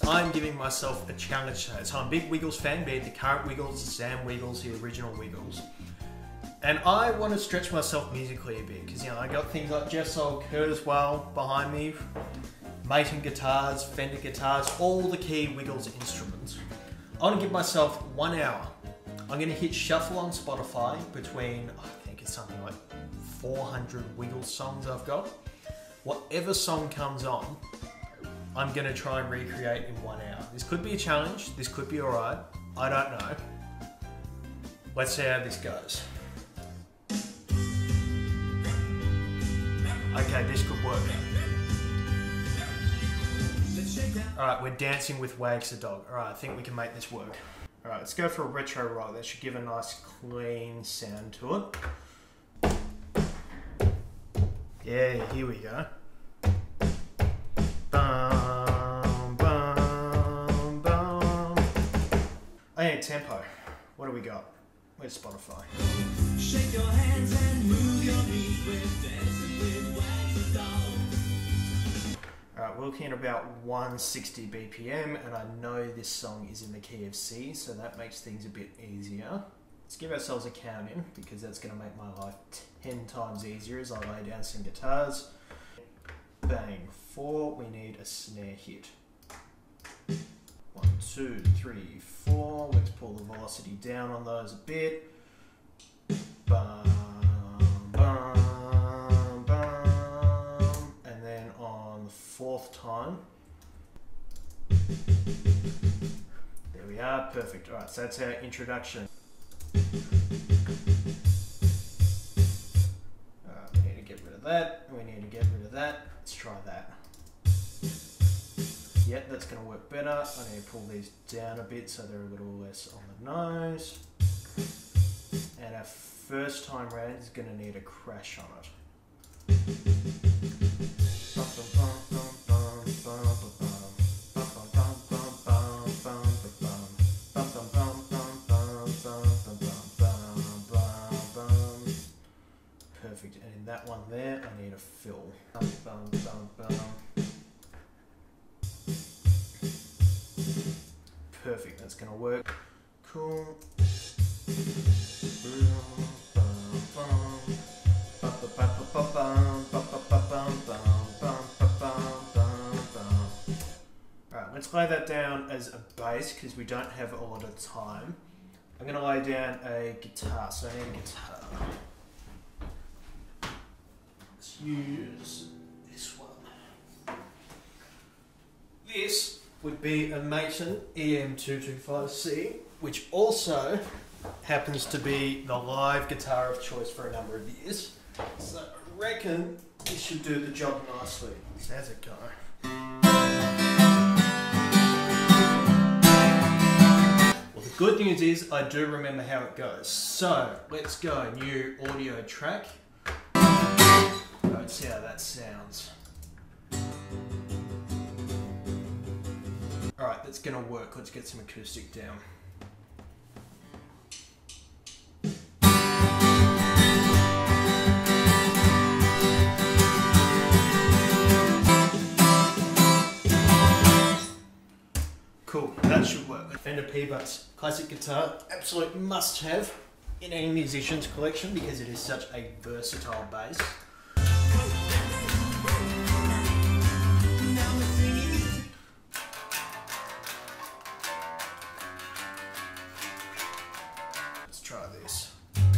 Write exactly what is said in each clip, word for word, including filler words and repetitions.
I'm giving myself a challenge today. So I'm a big Wiggles fan, be it the current Wiggles, the Sam Wiggles, the original Wiggles. And I want to stretch myself musically a bit, because you know, I got things like Jeff Soul, Curtis Well behind me, Maton guitars, Fender guitars, all the key Wiggles instruments. I want to give myself one hour. I'm going to hit shuffle on Spotify between, I think it's something like four hundred Wiggles songs I've got. Whatever song comes on, I'm going to try and recreate in one hour. This could be a challenge, this could be alright, I don't know. Let's see how this goes. Okay, this could work. Alright, we're dancing with Wags the dog. Alright, I think we can make this work. Alright, let's go for a retro rock. That should give a nice clean sound to it. Yeah, here we go. Bum, bum, bum. I need tempo. What do we got? Where's Spotify? Shake your hands and move your feet with dancing with Wags the dog. Alright, we're looking at about one sixty B P M, and I know this song is in the key of C, so that makes things a bit easier. Let's give ourselves a count in, because that's going to make my life ten times easier as I lay down some guitars. Bang. Four, we need a snare hit. One, two, three, four. Let's pull the velocity down on those a bit. Bum, bum, bum. And then on the fourth time. There we are, perfect. Alright, so that's our introduction. Alright, we need to get rid of that. We need to get rid of that. Let's try that. Yep, that's going to work better. I need to pull these down a bit so they're a little less on the nose. And our first time round is going to need a crash on it. Perfect, and in that one there, I need a fill. Perfect, that's gonna work. Cool. Alright, let's lay that down as a bass because we don't have a lot of time. I'm gonna lay down a guitar, so I need a guitar. Let's use this one. This would be a Maton E M two twenty-five C, which also happens to be the live guitar of choice for a number of years. So I reckon this should do the job nicely. So how's it go? Well, the good news is I do remember how it goes. So let's go, new audio track. Let's see how that sounds. Alright, that's gonna work. Let's get some acoustic down. Cool, that should work. Fender P-Bass classic guitar, absolute must-have in any musician's collection because it is such a versatile bass. Let's try this.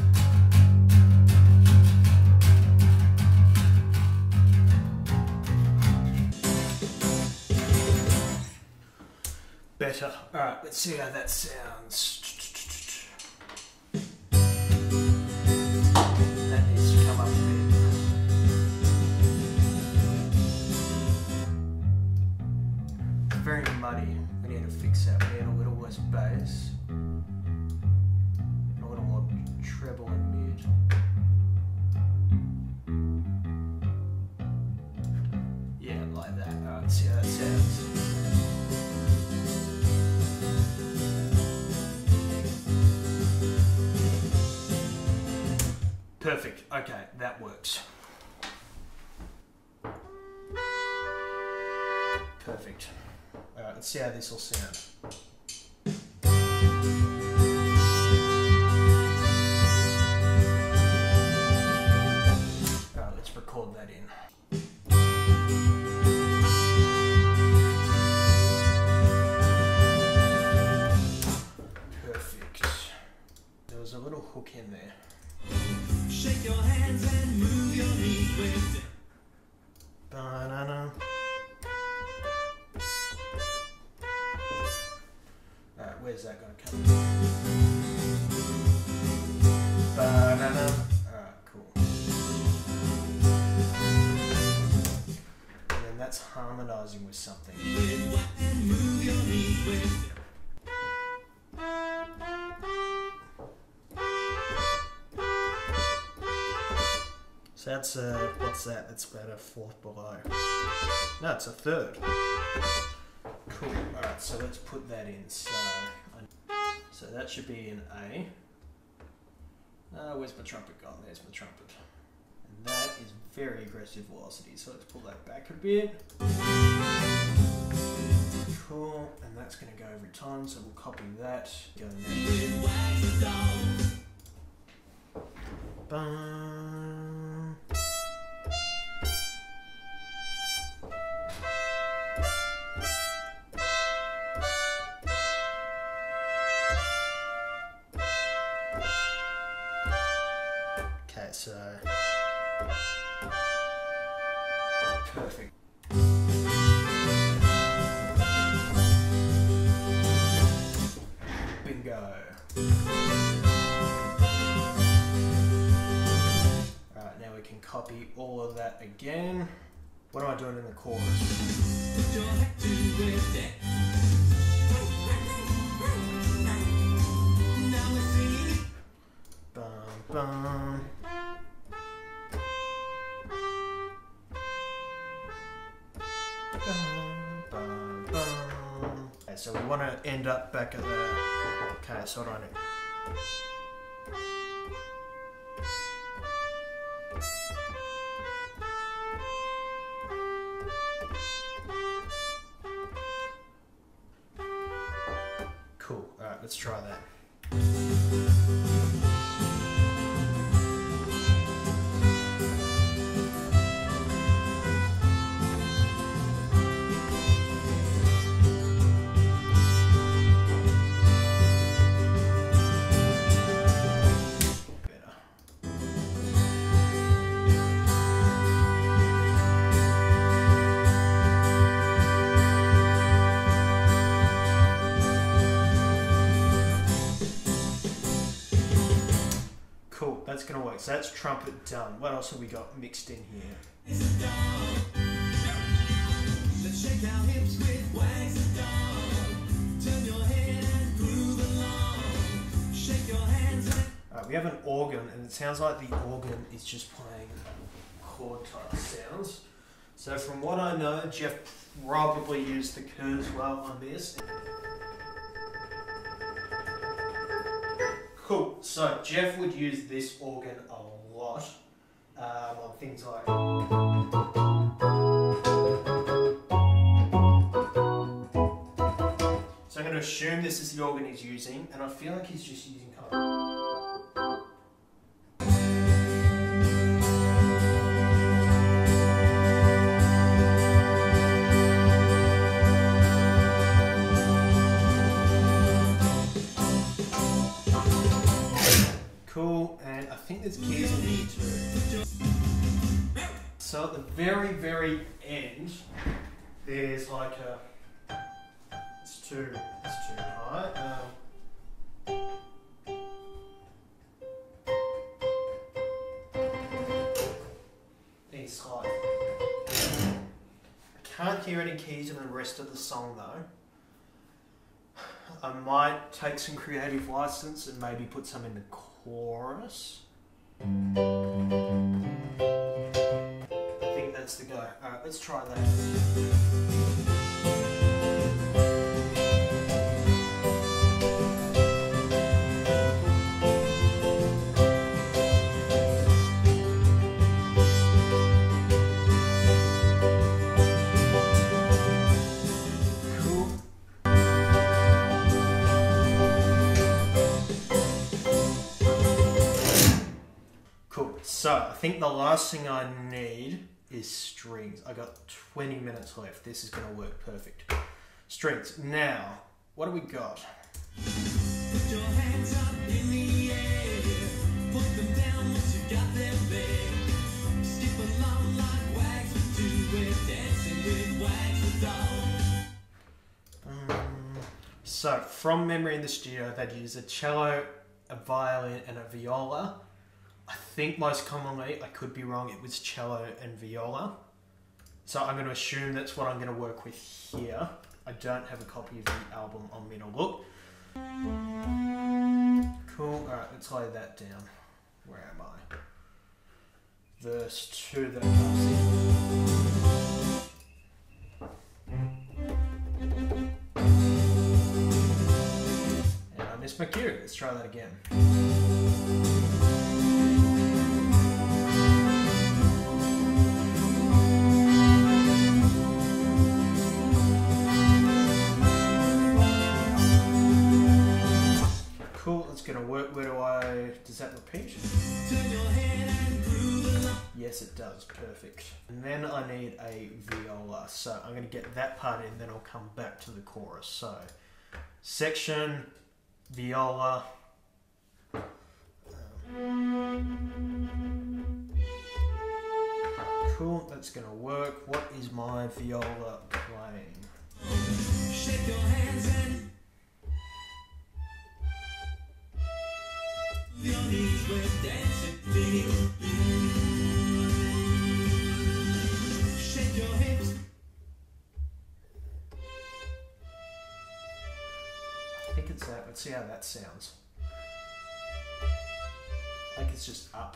Better. Alright, let's see how that sounds. That needs to come up a bit. It's very muddy. We need to fix that. We need a little less bass. And a little more treble and mid. Yeah, like that. Alright, let's see how that sounds. Perfect. Okay, that works. Perfect. Alright, let's see how this will sound. Alright, let's record that in. Perfect. There was a little hook in there. Shake your hands and move your knees with banana. Alright, where's that gonna come? Banana. Alright, cool. And then that's harmonizing with something. And move your knees with So that's, uh, what's that? That's about a fourth below. No, it's a third. Cool. Alright, so let's put that in. So, so that should be an A. Uh, where's my trumpet gone? There's my trumpet. And that is very aggressive velocity. So let's pull that back a bit. Cool. And that's going to go every time. So we'll copy that. Go next. Bum. Okay, so perfect. Bingo. Alright, now we can copy all of that again. What am I doing in the chorus? Bum, bum. Bum, bum, bum. Okay, so we want to end up back at the... Okay, so what do I need? Cool. Alright, let's try that. Cool, that's gonna work. So that's trumpet done. What else have we got mixed in here? Let's shake our hips with wags of dawn. Turn your head and groove along. Shake your hands and... Alright, we have an organ, and it sounds like the organ is just playing chord type sounds. So from what I know, Jeff probably used the Kurzweil on this. Cool, so Jeff would use this organ a lot um, on things like... So I'm going to assume this is the organ he's using, and I feel like he's just using kind of... Cool, and I think there's keys in here too. So at the very, very end, there's like a, it's too, it's too high. Um, needs high. I can't hear any keys in the rest of the song though. I might take some creative license and maybe put some in the chorus. I think that's the go. Alright, let's try that. Cool. So I think the last thing I need is strings. I got twenty minutes left. This is going to work perfect. Strings. Now, what do we got? Put your hands up in the air. Put them down once you got them there. Skip along like wags would do. We're dancing with wags the dog. Um, so, from memory in the studio, they'd use a cello, a violin, and a viola. I think most commonly, I could be wrong, it was cello and viola. So I'm going to assume that's what I'm going to work with here. I don't have a copy of the album on me to look. Cool, alright, let's lay that down. Where am I? Verse two that comes in. And I missed my cue. Let's try that again. Cool, it's gonna work. Where do I... Does that repeat? Yes, it does. Perfect. And then I need a viola. So I'm gonna get that part in, then I'll come back to the chorus. So, section, viola. Cool, that's gonna work. What is my viola playing? Shake your hands and your knees with dancing feet. Shake your hips. I think it's that. Let's see how that sounds. I think it's just up.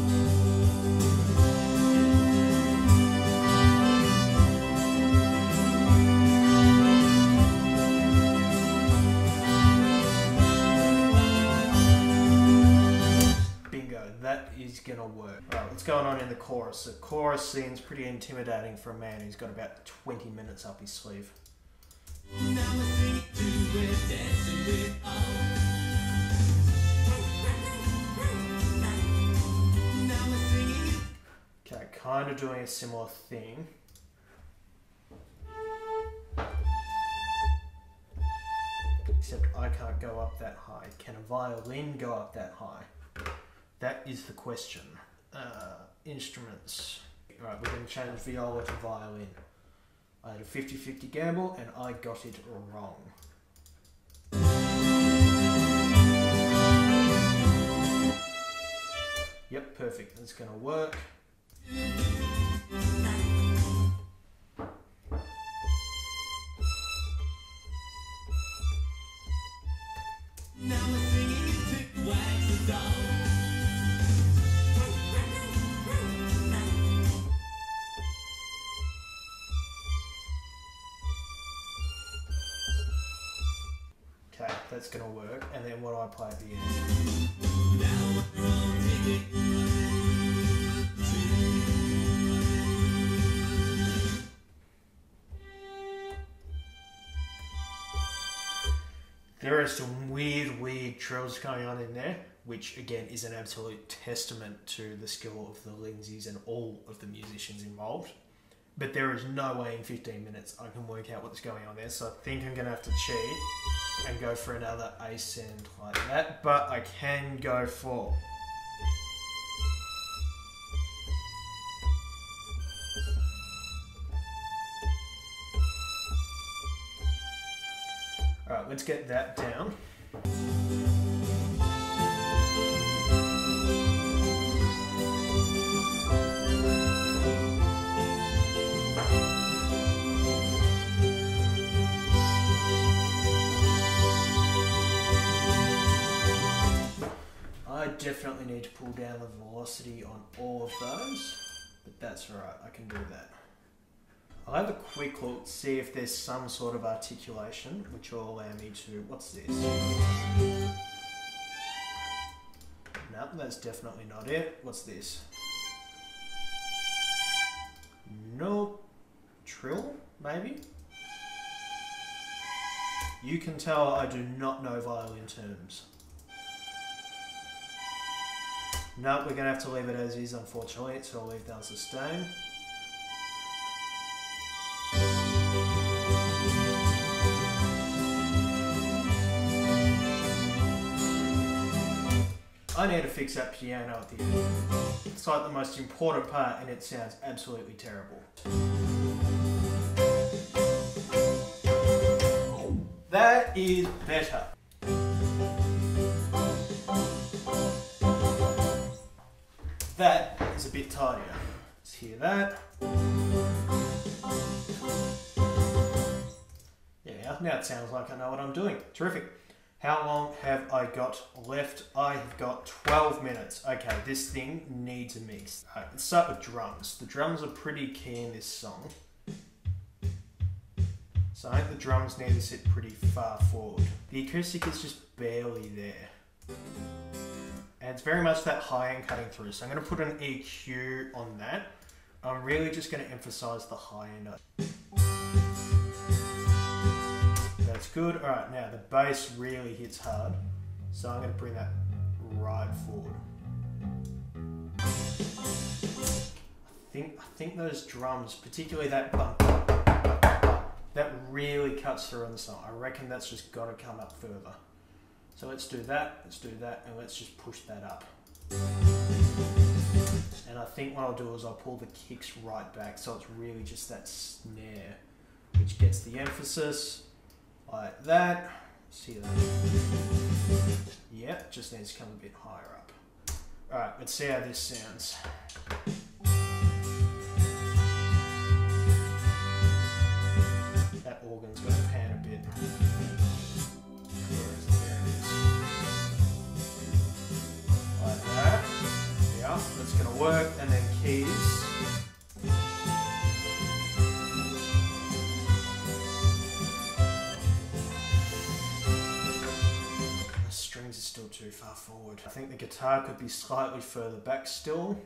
That is gonna work. Alright, what's going on in the chorus? The chorus seems pretty intimidating for a man who's got about twenty minutes up his sleeve. Okay, kind of doing a similar thing. Except I can't go up that high. Can a violin go up that high? That is the question. Uh, instruments. Right, we're going to change viola to violin. I had a fifty fifty gamble and I got it wrong. Yep, perfect. That's going to work. Now we're singing to wags the dog. Okay, that's going to work. And then what do I play at the end? Now we're all digging. There are some weird, weird trills going on in there, which again is an absolute testament to the skill of the Lindsays and all of the musicians involved. But there is no way in fifteen minutes I can work out what's going on there, so I think I'm going to have to cheat and go for another ascend like that, but I can go for... Alright, let's get that down. I definitely need to pull down the velocity on all of those, but that's alright, I can do that. I'll have a quick look, see if there's some sort of articulation, which will allow me to... What's this? No, that's definitely not it. What's this? Nope. Trill, maybe? You can tell I do not know violin terms. No, we're gonna have to leave it as is, unfortunately, so I'll leave down sustain. I need to fix that piano at the end. It's like the most important part and it sounds absolutely terrible. That is better. That is a bit tidier. Let's hear that. Yeah, now it sounds like I know what I'm doing. Terrific. How long have I got left? I have got twelve minutes. Okay, this thing needs a mix. Alright, let's start with drums. The drums are pretty key in this song. So I think the drums need to sit pretty far forward. The acoustic is just barely there. And it's very much that high end cutting through. So I'm going to put an E Q on that. I'm really just going to emphasize the high end. That's good. Alright, now the bass really hits hard. So I'm going to bring that right forward. I think, I think those drums, particularly that bump, that really cuts through on the song. I reckon that's just got to come up further. So let's do that, let's do that, and let's just push that up. And I think what I'll do is I'll pull the kicks right back, so it's really just that snare, which gets the emphasis, like that. See that? Yep, just needs to come a bit higher up. Alright, let's see how this sounds. That organ's got to pan a bit. Like that. Yeah, that's going to work. And then keys. The strings are still too far forward. I think the guitar could be slightly further back still.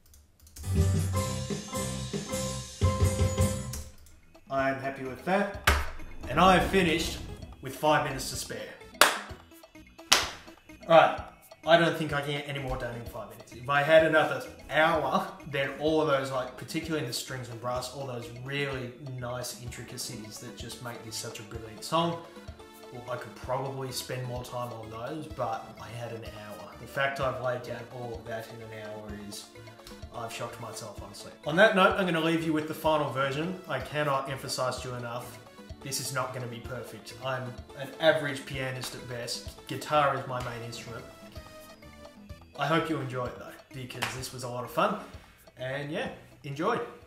I'm happy with that. And I have finished with five minutes to spare. Alright, I don't think I can get any more done in five minutes. If I had another hour, then all of those, like particularly in the strings and brass, all those really nice intricacies that just make this such a brilliant song, well, I could probably spend more time on those, but I had an hour. The fact I've laid down all of that in an hour is, I've shocked myself, honestly. On that note, I'm going to leave you with the final version. I cannot emphasize to you enough, this is not going to be perfect. I'm an average pianist at best. Guitar is my main instrument. I hope you enjoy it though, because this was a lot of fun. And yeah, enjoy.